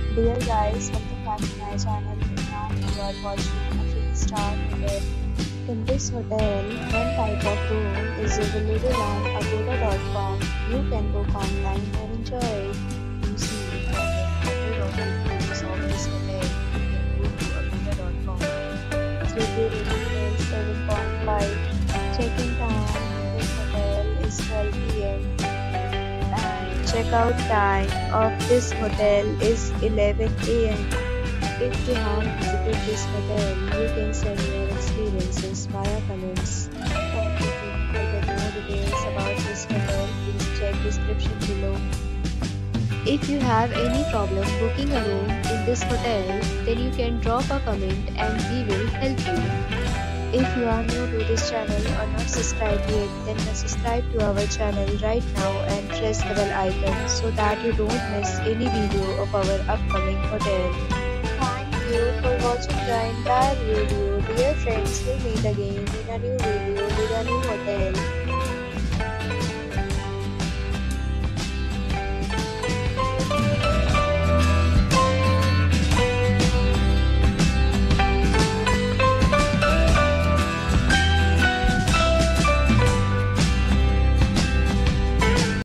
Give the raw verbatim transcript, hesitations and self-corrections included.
Dear guys, welcome back to my channel. Now you are watching a three-star hotel. In this hotel, one type of room is available on agoda dot com. You can book online and enjoy it. You see more than one hundred of reviews of this hotel. You can go to agoda dot com. Its review rating is seven point five. Check-in time in this hotel is twelve p m and checkout time of this hotel is eleven a m. If you have visited this hotel, you can send your experiences via comments. For booking or get more details about this hotel, please check description below. If you have any problem booking a room in this hotel, then you can drop a comment and we will help you. If you are new to this channel or not subscribed yet, then subscribe to our channel right now and press the bell icon so that you don't miss any video of our upcoming hotel. Thank you for watching the entire video. Dear friends, we'll meet again in a new video with a new hotel.